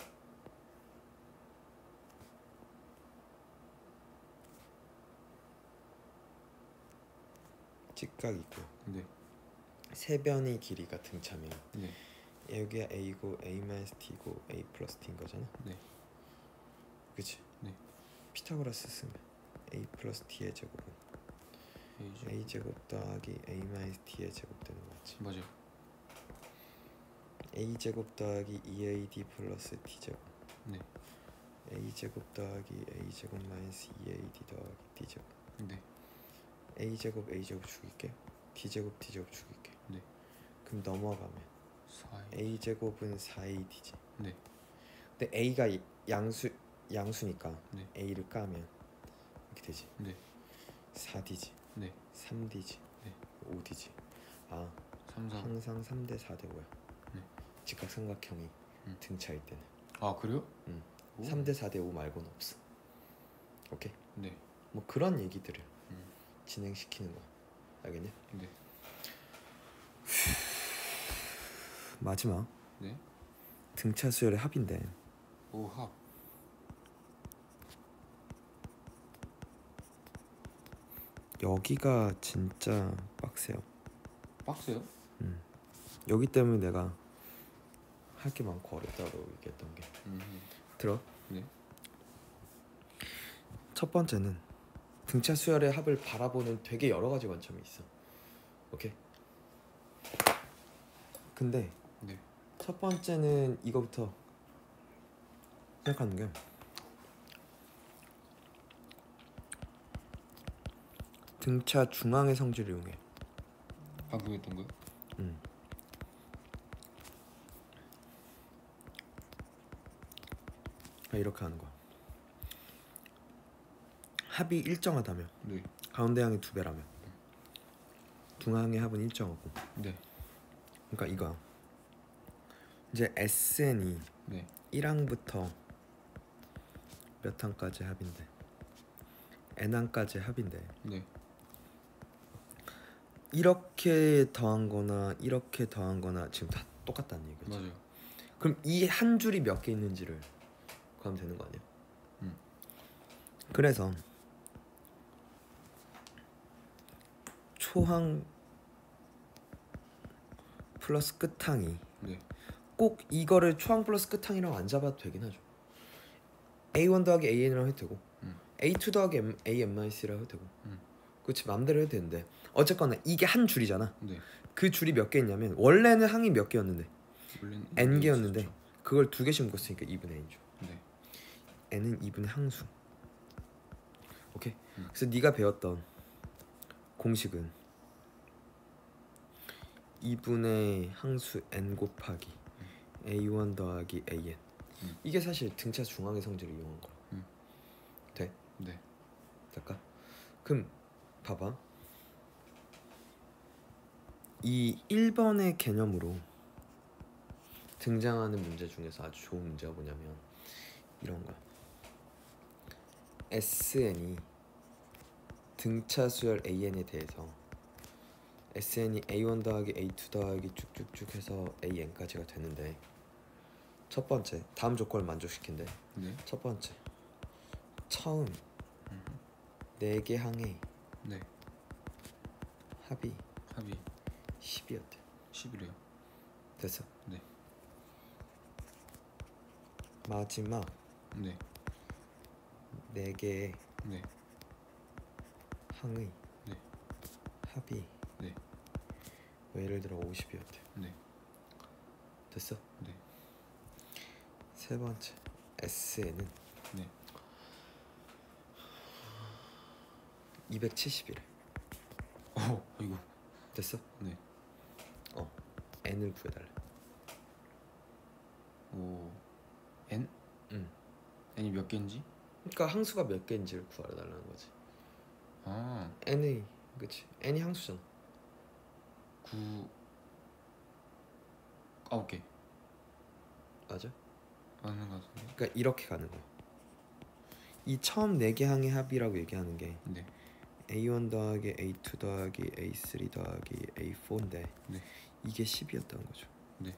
직각이 있고 네. 세 변의 길이가 등차면 네. 여기가 A고 A-T고 A 플러스 T인 거잖아. 네. 그치? 네. 피타고라스 쓰면 a 플러스 t의 제곱은 A죠. a 제곱 더하기 a 마이너스 t의 제곱 되는 거 맞지? 맞아요. a 제곱 더하기 2ad 플러스 t 제곱 네. a 제곱 더하기 a 제곱 마이너스 2ad 더하기 t 제곱 네. a 제곱 죽일게 t 제곱 죽일게 네. 그럼 넘어가면 4A. a 제곱은 4ad지 네. 근데 a가 양수니까 네. a를 까면 이렇게 되지 네. 4d지 네. 3d지 네. 5d지 아 3, 4. 항상 3대 4대 5야 네. 직각삼각형이 등차일 때는 아 그래요? 오. 3대 4대 5 말고는 없어 오케이? 네. 뭐 그런 얘기들을 음. 진행시키는 거야 알겠냐? 네. 마지막 네. 등차 수열의 합인데 오 합. 여기가 진짜 빡세요 빡세요? 여기 때문에 내가 할 게 많고 어렵다고 얘기했던 게 들어? 네. 첫 번째는 등차 수열의 합을 바라보는 되게 여러 가지 관점이 있어 오케이? 근데 네. 첫 번째는 이거부터 생각하는 게 등차 중앙의 성질을 이용해 방금 했던 거요? 이렇게 하는 거야 합이 일정하다면 네. 가운데 항이 2배라면 중앙의 합은 일정하고 네. 그러니까 이거야 이제 SN이 네. 1항부터 몇 항까지 합인데 N항까지 합인데 네. 이렇게 더한 거나 이렇게 더한 거나 지금 다 똑같다는 얘기죠 맞아요. 그럼 이 한 줄이 몇 개 있는지를 구하면 되는 거 아니야? 그래서 초항 플러스 끝항이 네. 꼭 이거를 초항 플러스 끝항이라고 안 잡아도 되긴 하죠 A1 더하기 AN이라고 해도 되고 A2 더하기 AN-C라고 해도 되고 그치 맘대로 해도 되는데 어쨌거나 이게 한 줄이잖아 네. 그 줄이 몇 개 있냐면 원래는 항이 몇 개였는데 원래는 N개였는데 있었죠. 그걸 2개씩 묶었으니까 2분의 N이죠 네. N은 2분의 항수 오케이? 그래서 네가 배웠던 공식은 2분의 항수 N 곱하기 A1 더하기 AN 이게 사실 등차 중앙의 성질을 이용한 거야 돼? 네. 될까? 그럼 봐봐 이 1번의 개념으로 등장하는 문제 중에서 아주 좋은 문제가 뭐냐면 이런 거야 SN이 등차 수열 AN에 대해서 SN이 A1 더하기 A2 더하기 쭉쭉쭉 해서 AN까지가 되는데 첫 번째 다음 조건을 만족시킨대 네. 첫 번째 처음 4개 항의 네. 합이 합이 10이었대 10이래요. 됐어? 네. 마지막 네. 4개의 네. 항의 네. 합이 네. 뭐 예를 들어 50이었대 네. 됐어? 네. 세 번째 SN은 네. 270이래 아이고. 됐어? 네. N을 구해달래 오. N? 응 N이 몇 개인지? 그러니까 항수가 몇 개인지를 구하달라는 거지 아. N이 그치 N이 항수잖아 9개. 맞아? 맞는 것 같은데. 그러니까 이렇게 가는 거야 이 처음 4개 항의 합이라고 얘기하는 게 네. A1 더하기 A2 더하기 A3 더하기 A4인데 네. 이게 10이었다는 거죠 네.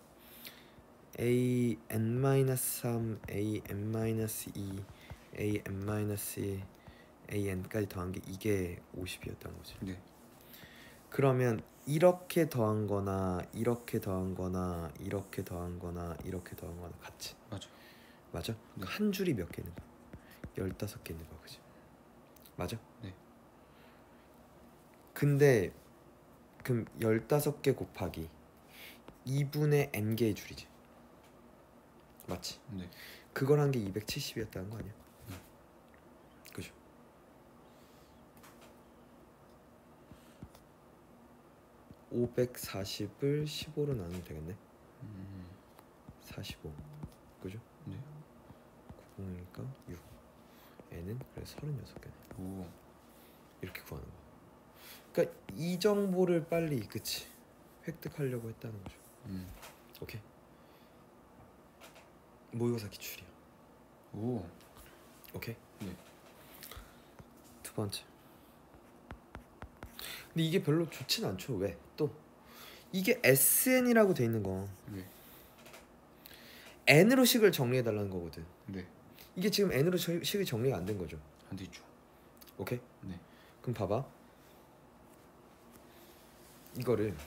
AN-3, AN-2, AN-1, AN까지 더한 게 이게 50이었다는 거지 네. 그러면 이렇게 더한 거나 이렇게 더한 거나 이렇게 더한 거나 이렇게 더한 거나 같이 맞아. 맞아? 네. 한 줄이 몇 개는 15개 있는 거 그지? 맞아? 네. 근데 그럼 15개 곱하기 2분의 n개의 줄이지. 맞지? 네. 그걸 한 게 270이었다는 거 아니야? 그죠? (540을) 15로 나누면 되겠네. 45 그죠? 네. 9니까 6 n은 그래서 36개네. 오. 이렇게 구하는 거야. 그러니까 이 정보를 빨리 그치 획득하려고 했다는 거죠. 오케이. 모의고사 기출이야. 오. 오케이. 네. 두 번째. 근데 이게 별로 좋진 않죠. 왜? 또 이게 SN이라고 돼 있는 거 네. N으로 식을 정리해 달라는 거거든. 네. 이게 지금 N으로 식이 정리가 안 된 거죠. 안 되죠. 오케이? 네. 그럼 봐봐. 이거를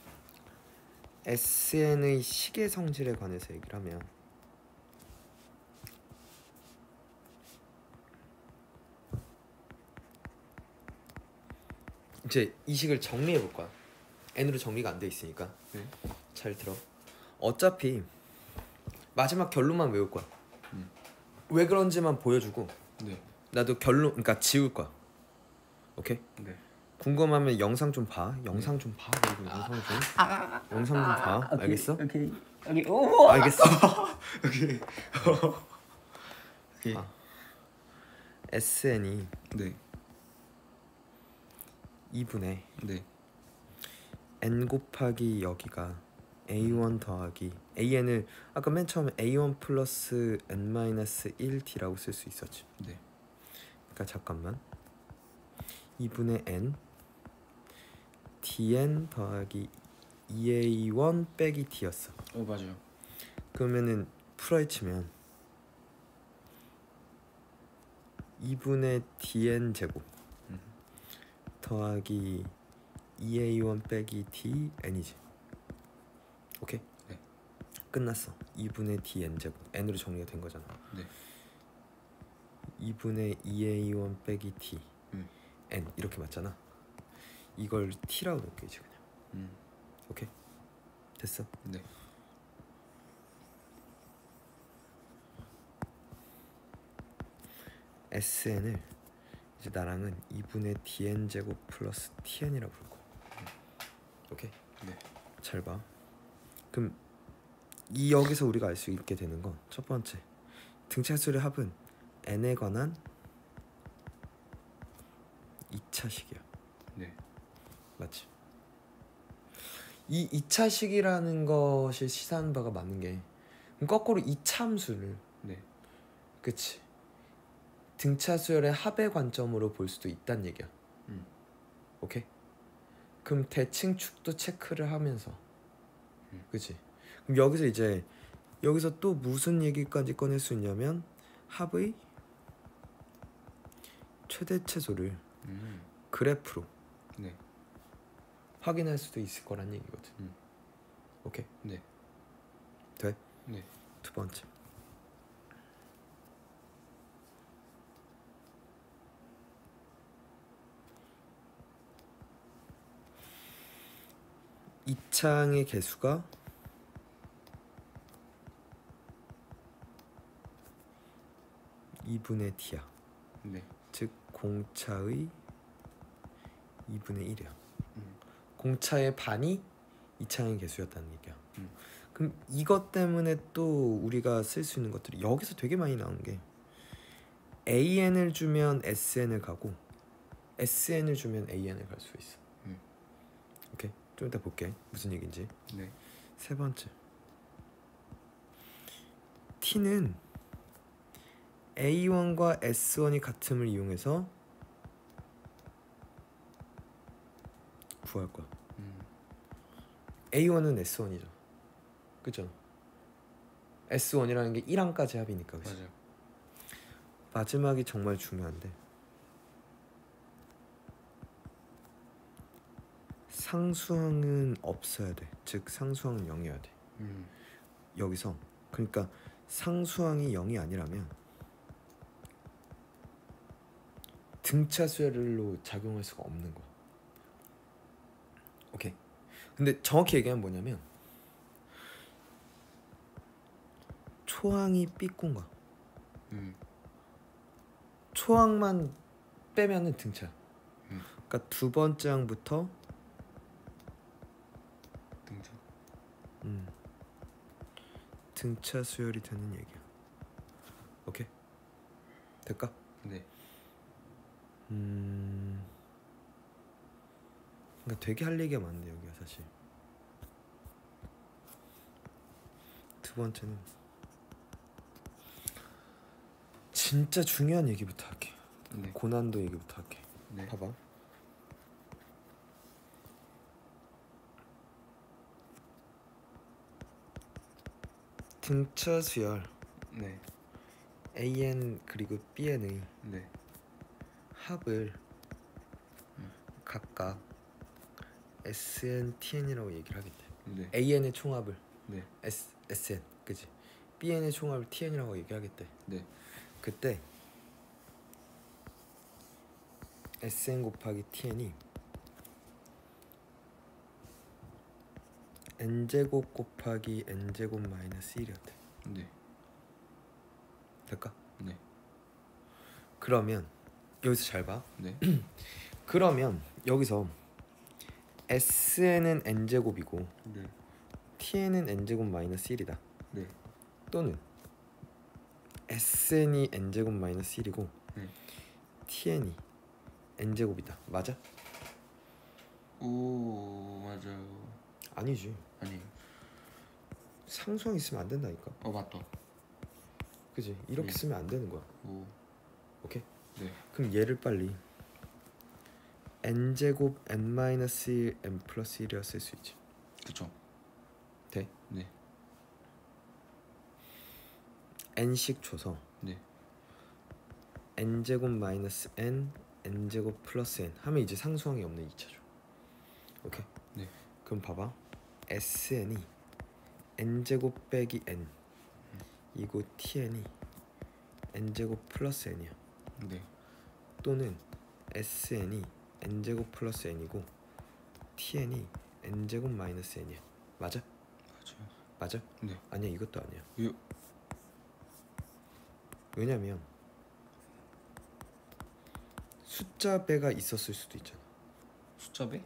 SN의 식의 성질에 관해서 얘기를 하면 이제 이 식을 정리해 볼 거야. N으로 정리가 안 돼 있으니까. 네. 잘 들어. 어차피 마지막 결론만 외울 거야. 왜 그런지만 보여주고 네. 나도 결론 그러니까 지울 거야. 오케이? 네. 궁금하면 영상 좀 봐. 영상 좀 봐. 그리고 영상 좀 봐. 알겠어? 오케이. 오. 알겠어. 오케이. 오케이. SN이 네. 2분의 네. n 곱하기 여기가 a1 더하기 an을 아까 맨 처음에 a1 플러스 n-1d라고 쓸 수 있었지. 네. 그러니까 잠깐만 2분의 n dn 더하기 2a1 빼기 d였어. 맞아요. 그러면은 풀어헤치면 2분의 dn 제곱 더하기 2a1 빼기 dn이지. 오케이? 네. 끝났어. 2분의 dn 제곱 n으로 정리가 된 거잖아. 네. 2분의 2a1 빼기 d n 이렇게 맞잖아. 이걸 t라고 놓을게 이제 그냥. 오케이? 됐어? 네. SN을 이제 나랑은 2분의 dn 제곱 플러스 tn이라고 부를 거야. 오케이? 네. 잘 봐. 그럼 이 여기서 우리가 알 수 있게 되는 건 첫 번째 등차수의 합은 n에 관한 2차식이야. 네. 맞지? 이 2차식이라는 것이 시사하는 바가 맞는 게 그럼 거꾸로 2차 함수를 네. 그치 등차수열의 합의 관점으로 볼 수도 있단 얘기야. 오케이? 그럼 대칭축도 체크를 하면서 그치? 그럼 여기서 이제 여기서 또 무슨 얘기까지 꺼낼 수 있냐면 합의 최대체소를 그래프로 네. 확인할 수도 있을 거란 얘기거든. 오케이? 네. 돼? 네. 두 번째 이 창의 개수가 (2분의 t야) 네. 즉 공차의 2분의 1이야. 공차의 반이 이 창의 개수였다는 얘기야. 그럼 이것 때문에 또 우리가 쓸 수 있는 것들이 여기서 되게 많이 나오는 게 AN을 주면 SN을 가고 SN을 주면 AN을 갈 수 있어. 오케이? 좀 이따 볼게 무슨 얘기인지. 네. 세 번째 T는 A1과 S1이 같음을 이용해서 구할 거야. A1은 S1이죠. 그죠? S1이라는 게 1항까지 합이니까. 그치? 맞아요. 마지막이 정말 중요한데 상수항은 없어야 돼. 즉 상수항은 0이어야 돼. 여기서 그러니까 상수항이 0이 아니라면 등차 수열로 작용할 수가 없는 거야. 오케이. 근데 정확히 얘기하면 뭐냐면 초항이 삐꾼 거야. 초항만 빼면은 등차. 그러니까 두 번째 항부터 등차. 등차 수열이 되는 얘기야. 오케이. 될까? 네. 그러니까 되게 할 얘기가 많네 여기가 사실. 두 번째는 진짜 중요한 얘기부터 할게. 네. 고난도 얘기부터 할게. 네. 봐봐. 등차 수열 네. AN 그리고 BN의 네. 합을 각각 SN, TN이라고 얘기를 하겠대. 네. AN의 총합을 네. SN, 그지? BN의 총합을 TN이라고 얘기하겠대. 네. 그때 SN 곱하기 TN이 N제곱 곱하기 N제곱 마이너스 1이었대. 네. 될까? 네. 그러면 여기서 잘 봐. 네. 그러면 여기서 SN은 N제곱이고 네. TN은 N제곱 마이너스 1이다. 네. 또는 SN이 N제곱 마이너스 1이고 네. TN이 N제곱이다. 맞아? 오, 맞아요. 아니지. 아니에요. 상수항 있으면 안 된다니까. 맞다. 그지? 이렇게 네. 쓰면 안 되는 거야. 오. 오케이? 네. 그럼 얘를 빨리 N제곱 N-1 N 플러스 1이라 쓸 수 있지. 그쵸. 돼? 네. N씩 줘서 네. N제곱 마이너스 N N제곱 플러스 N 하면 이제 상수항이 없는 2차죠. 오케이? 네. 그럼 봐봐. SN이 N제곱 빼기 N 이고 TN이 N제곱 플러스 N이야. 네. 또는 SN이 N제곱 플러스 N이고 TN이 N제곱 마이너스 N이야. 맞아? 맞아요. 맞아? 네. 아니야, 이것도 아니야. 요. 왜냐면 숫자 배가 있었을 수도 있잖아. 숫자 배?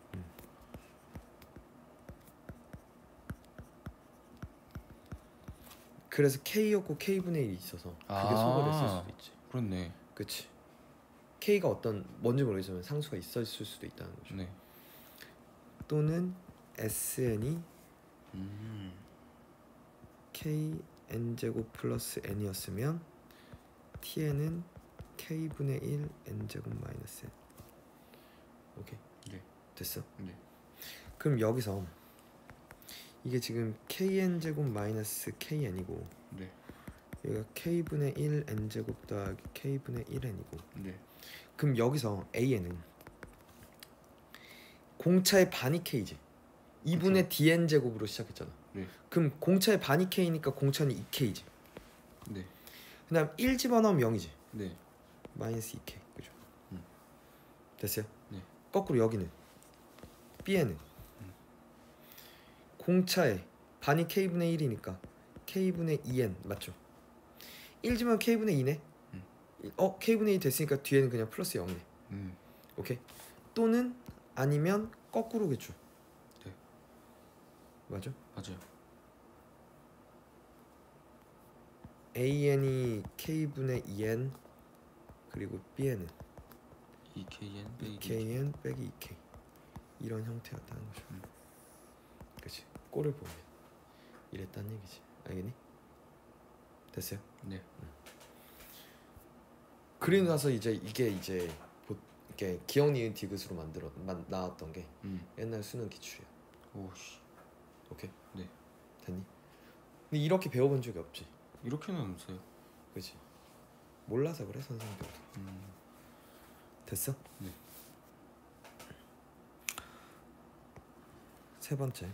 그래서 K였고 K분의 1이 있어서 그게 소거됐을 수도 있지. 그렇네. 그치? K가 어떤 뭔지 모르겠지만 상수가 있었을 수도 있다는 거죠. 네. 또는 SN이 K N제곱 플러스 N이었으면 TN은 K분의 1 N제곱 마이너스 N. 오케이? 네. 됐어? 네. 그럼 여기서 이게 지금 KN제곱 마이너스 KN이고 네. 여기가 K분의 1 N제곱 더하기 K분의 1N이고 네. 그럼 여기서 AN은 공차의 반이 K지. 2분의 DN제곱으로 시작했잖아. 네. 그럼 공차의 반이 K니까 공차는 2K지. 네. 그 다음 1 집어넣으면 0이지. 네. 마이너스 2K. 그죠? 음. 됐어요? 네. 거꾸로 여기는 B에는 공차의 반이 K분의 1이니까 K분의 2N 맞죠? 1 집으면 K분의 2네. K분의 2 됐으니까 뒤에는 그냥 플러스 0이네. 오케이? 또는 아니면 거꾸로겠죠. 네. 맞아? 맞아요. AN이 K분의 2N 그리고 BN은 2KN 빼기 KN 빼기 2K 이런 형태였다는 거죠. 그치? 꼴을 보면 이랬다는 얘기지. 알겠니? 됐어요? 네. 그리고 나서 이제 이게 이제 이렇게 기억 니은 디귿으로 나왔던 게 옛날 수능 기출이야. 오씨. 오케이? 네. 됐니? 근데 이렇게 배워본 적이 없지. 이렇게는 없어요. 그치? 몰라서 그래 선생님들도. 됐어? 네. 세 번째.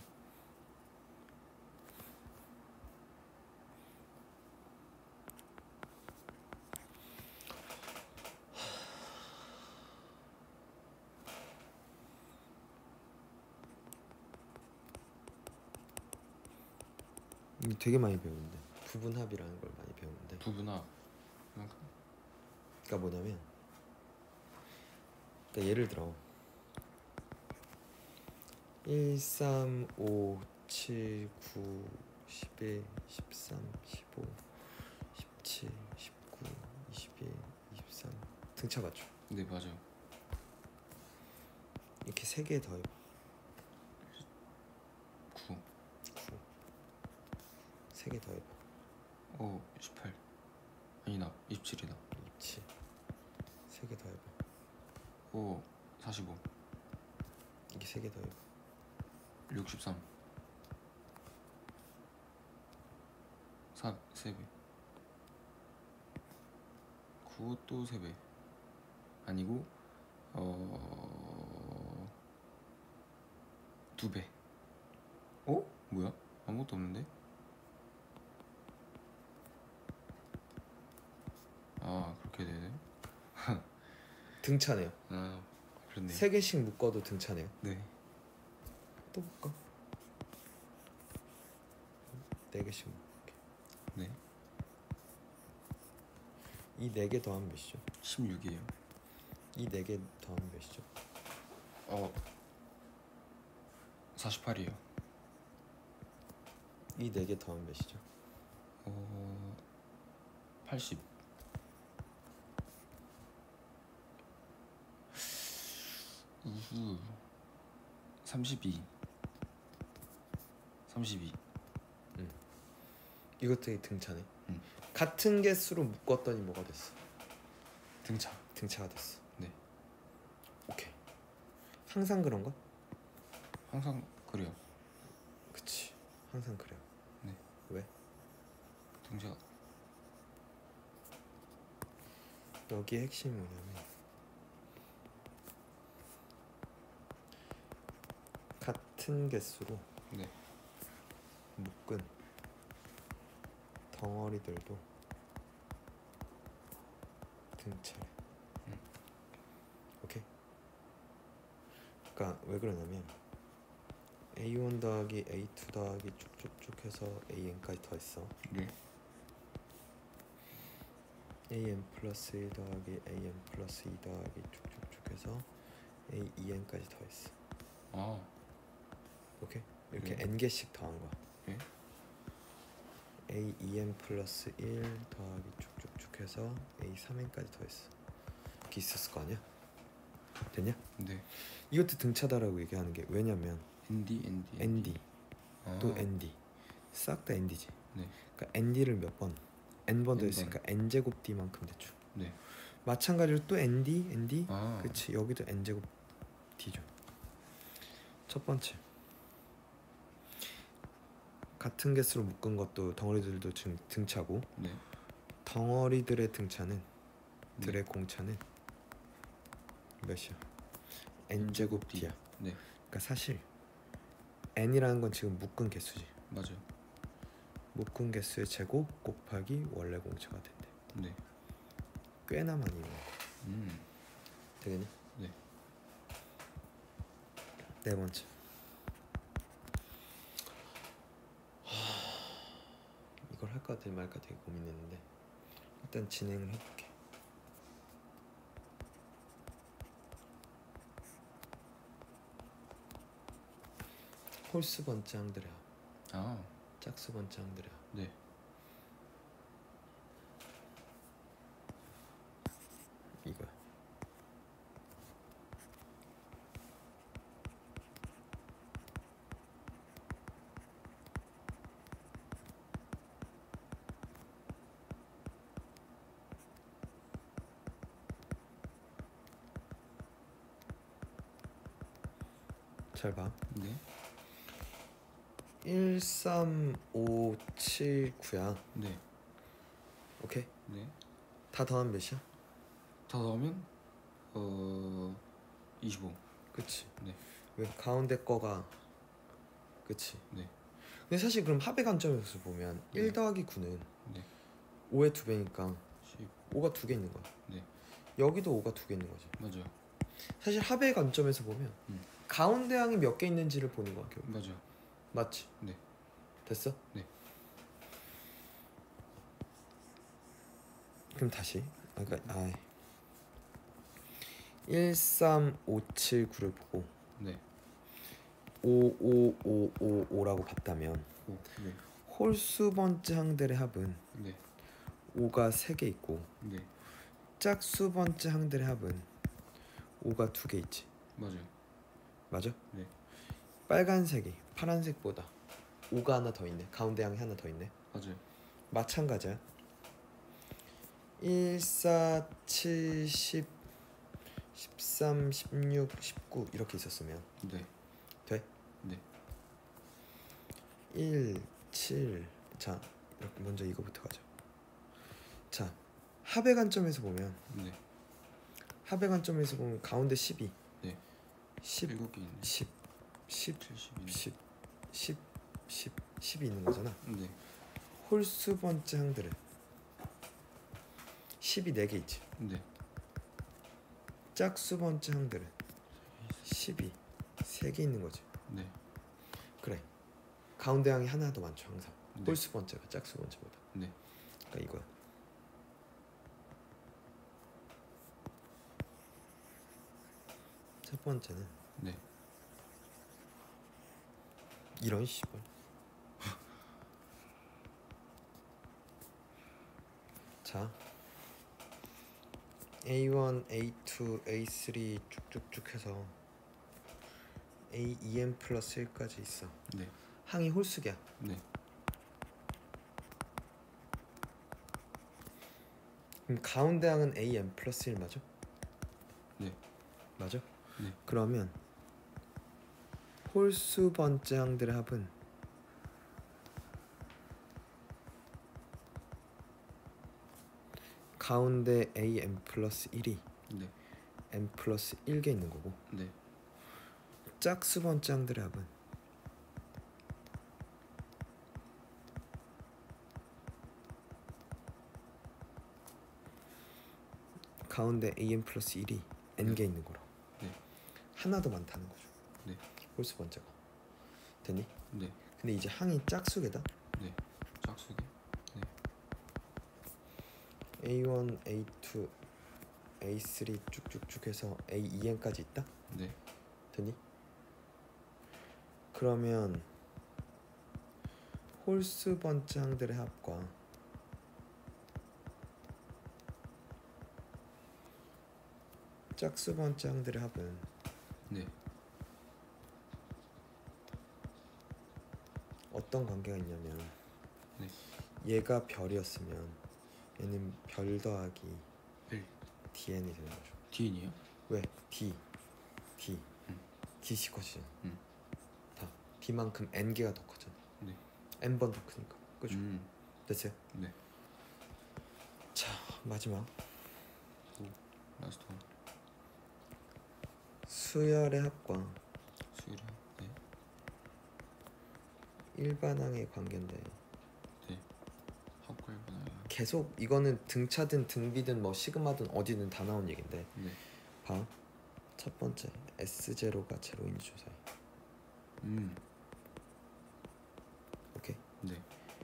이거 되게 많이 배우는데 부분합이라는 걸 많이 배우는데 부분합. 그만큼. 그러니까 뭐냐면 그러니까 예를 들어 1, 3, 5, 7, 9, 11, 13, 15, 17, 19, 21, 23 등차 맞죠? 네 맞아요. 이렇게 3개 더해봐. 9. 9 3개 더해봐. 18. 아니다 27이다. 27 3개 더해봐. 45. 이게 3개 더해봐. 63. 3배. 9또 3배. 아니고 2배. 뭐야? 아무것도 없는데? 아 그렇게 되네. 등차네요. 아 그렇네. 3개씩 묶어도 등차네요. 네. 또 묶어. 4개씩 묶을게. 네. 이 4개 더하면 몇이죠? 16이에요. 이 4개 더하면 몇이죠? 48이에요. 이 4개 더하면 몇이죠? 80. 우후. 32. 32. 이것도 되게 등차네. 음. 같은 개수로 묶었더니 뭐가 됐어? 등차. 등차가 됐어. 네. 오케이. 항상 그런가? 항상 그래요. 그치. 항상 그래요. 네. 왜? 등차. 여기의 핵심이 뭐냐면 같은 개수로 네. 묶은 덩어리들도 등차래. 오케이. 그러니까 왜 그러냐면 A1 더하기 A2 더하기 쭉쭉쭉 해서 AN까지 더했어. 네. AN 플러스 1 더하기 AN 플러스 2 더하기 쭉쭉쭉 해서 AEN까지 더했어. 아. 오케이? 이렇게 네. N개씩 더한 거야. 네. AEN 플러스 1 더하기 쭉쭉쭉 해서 A3N까지 더했어. 이렇게 있었을 거 아니야? 됐냐? 네. 이것도 등차다라고 얘기하는 게 왜냐면 ND 아. 또 ND 싹 다 ND지. 네. 그러니까 ND를 몇 번? N번 N 더했으니까 N제곱 D만큼 대충. 네. 마찬가지로 또 ND 아. 그치. 여기도 N제곱 D죠. 첫 번째 같은 개수로 묶은 것도 덩어리들도 등차고 네. 덩어리들의 등차는 네. 들의 공차는 몇이야? N제곱 D야. 네. 그러니까 사실 N이라는 건 지금 묶은 개수지. 맞아요. 묶은 개수의 제곱 곱하기 원래 공차가 된대. 네. 꽤나 많이 있는 거. 되겠니? 네. 네 번째 이걸 할까 말까 되게 고민했는데 일단 진행을 해볼게. 홀수 번째 항들이야. 아. 짝수 번째 항들이야. 네. 이거야. 잘 봐. 네. 1, 3, 5, 7, 9야. 네. 오케이? 네. 다 더하면 몇이야? 다 넣으면 25. 그치. 네. 왜 가운데 거가 그치. 네. 근데 사실 그럼 합의 관점에서 보면 네. 1 더하기 9는 네. 5의 2배니까 10. 5가 2개 있는 거야. 네. 여기도 5가 2개 있는 거지. 맞아요. 사실 합의 관점에서 보면 가운데 항이 몇 개 있는지를 보는 거야 결국. 맞아요. 맞지? 네. 됐어? 네. 그럼 다시 그러니까 13579를 보고 네. 55555라고 봤다면 오. 네. 홀수 번째 항들의 합은 네. 5가 3개 있고 네. 짝수 번째 항들의 합은 5가 2개 있지. 맞아요. 맞아? 네. 빨간색이 파란색보다 5가 하나 더 있네. 가운데 항이 하나 더 있네. 맞아요. 마찬가지야. 1, 4, 7, 10, 13, 16, 19 이렇게 있었으면 네. 돼? 네. 1, 7. 자, 이렇게 먼저 이거부터 가자. 자, 합의 관점에서 보면 네. 가운데 10이 네. 10, 7개 있네. 10, 10, 70이네. 10, 10, 10, 10이 있는 거잖아. 네. 홀수 번째 항들은 10이 4개 있지. 네. 짝수 번째 항들은 10이 3개 있는 거지. 네. 그래. 가운데 항이 하나 더 많죠 항상. 네. 홀수 번째가 짝수 번째보다. 네. 그러니까 이거야. 첫 번째는 네. 이런 식으로. 자, A1, A2, A3 쭉쭉쭉 해서 AEN 플러스 1까지 있어. 네. 항이 홀수야. 네. 그럼 가운데 항은 AN 플러스 1 맞아? 네. 맞아? 네. 그러면 홀수 번째 항들의 합은 가운데 AN 플러스 1이 네. N 플러스 1개 있는 거고 네. 짝수 번째 항들의 합은 가운데 AN 플러스 1이 N개 있는 거라. 네. 하나 더 많다는 거죠. 네. 홀수 번째가. 됐니? 네. 근데 이제 항이 짝수개다. 네. 짝수기. 네. A1, A2, A3 쭉쭉쭉 해서 AEN까지 있다. 네. 됐니? 그러면 홀수 번째 항들의 합과 짝수 번째 항들의 합은 네. 어떤 관계가 있냐면 네. 얘가 별이었으면 얘는 별 더하기 1. DN이 되는 거죠. D이요? 왜? D 음. D씩 커지잖아. 음. 다 D만큼 N개가 더 커잖아. 네. N번 더 크니까. 그죠? 됐어요? 네. 자, 마지막 라스트 원. 수열의 합과 수율이. 네. 일반항의 관계인데 네. 합골분하여. 계속 이거는 등차든 등비든 뭐 시그마든 어디든 다 나온 얘긴데 네. 봐. 첫 번째 S0가 제로인지 조사해. 오케이. 네.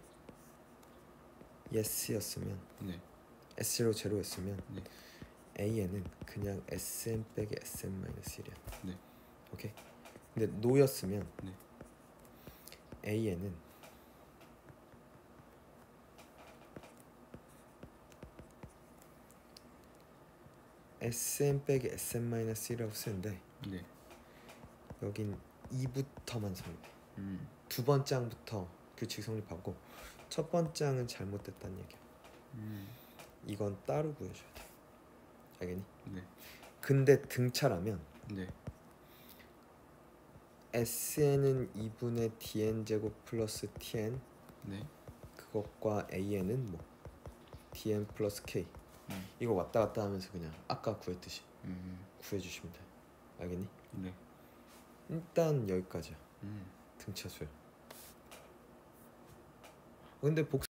yes였으면 네. S0 제로였으면 네. AN은 그냥 SM 빼기 SM-1이야. 네. 오케이. 근데 no였으면 네. AN은 SM 빼기 SM-1이라고 쓰는데 네. 여긴 2부터만 성립해. 음. 두 번째 항부터 규칙 성립하고 첫 번째 항은 잘못됐다는 얘기야. 이건 따로 구해줘야 돼. 알겠니? 네. 근데 등차라면 네. SN은 2분의 DN 제곱 플러스 TN 네. 그것과 AN은 뭐 DN 플러스 K 이거 왔다 갔다 하면서 그냥 아까 구했듯이 구해주시면 돼. 알겠니? 네. 일단 여기까지야. 등차 수열. 근데